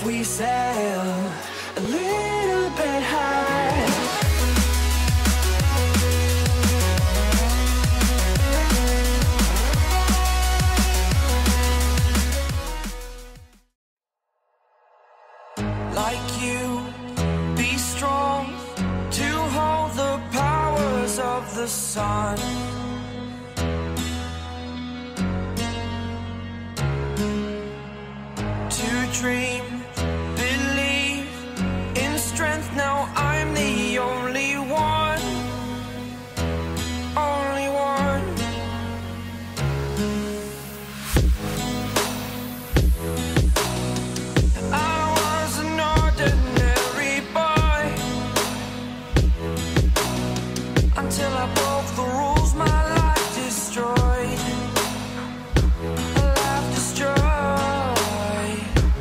we sail a little bit high. Like you, be strong to hold the powers of the sun. To dream, believe in strength. Now I'm the only one, only one. I was an ordinary boy until I broke the rules. My life destroyed, a life destroyed.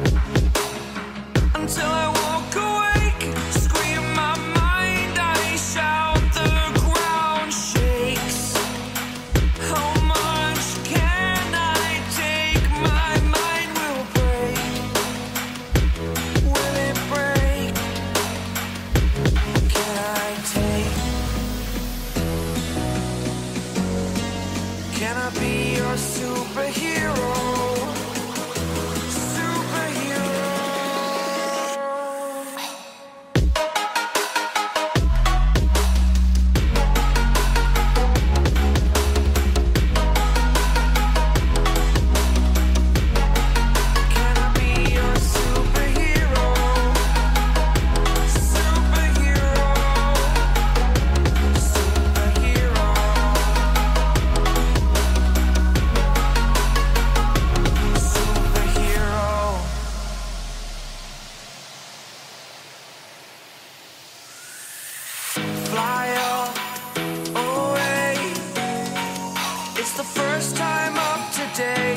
Until I walk awake, scream my mind, I shout, the ground shakes. How much can I take? My mind will break. Will it break? Can I take? Can I be your superhero? Fly away. It's the first time of today.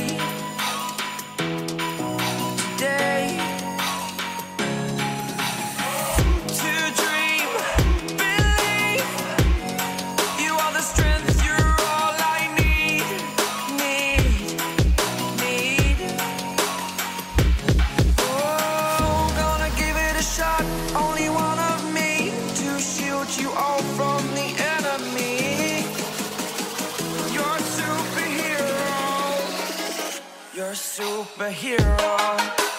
Today. To dream, believe. You are the strength, you're all I need. Need. Oh, gonna give it a shot. Only one of me to shield you all from the enemy. You're a superhero. You're a superhero.